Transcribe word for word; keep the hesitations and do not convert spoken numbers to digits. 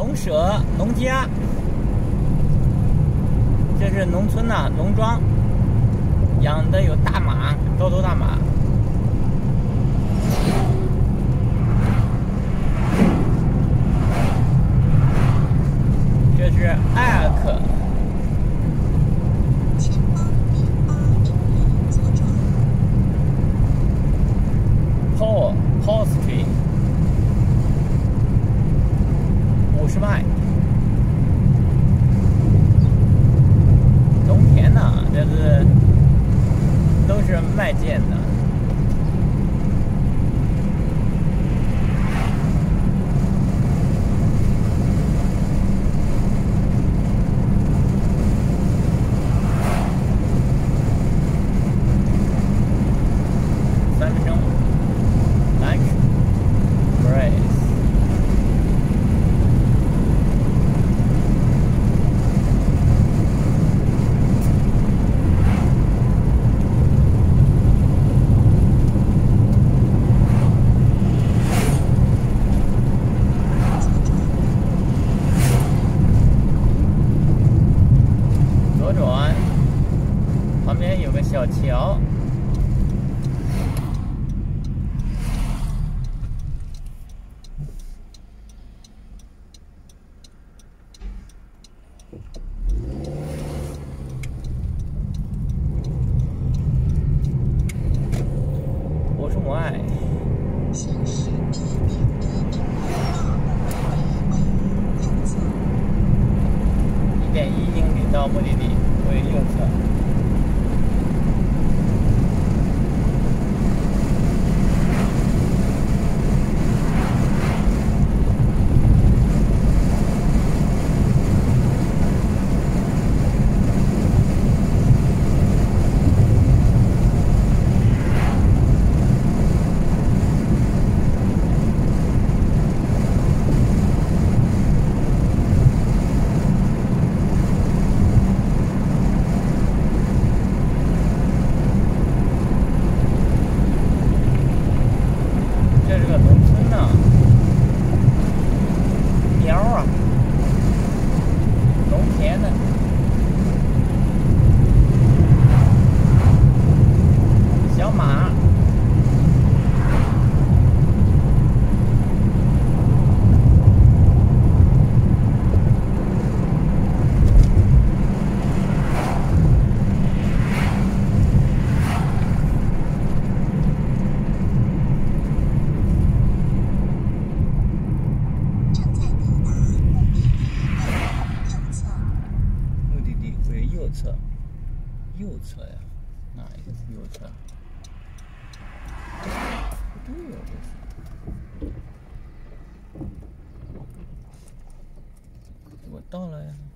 农舍、农家，这是农村呐、啊，农庄养的有大马，高头大马。这是艾尔克。 Paul Paul Street 五十迈，农田呐、啊，这是都是麦建的。三分钟。 左转，旁边有个小桥。我是母爱。一点一英里到目的地，为右侧。这是个农村呐、啊，苗啊，农田呢，小马，右侧，右侧呀，哪一个是右侧？不对呀，这是。我到了呀。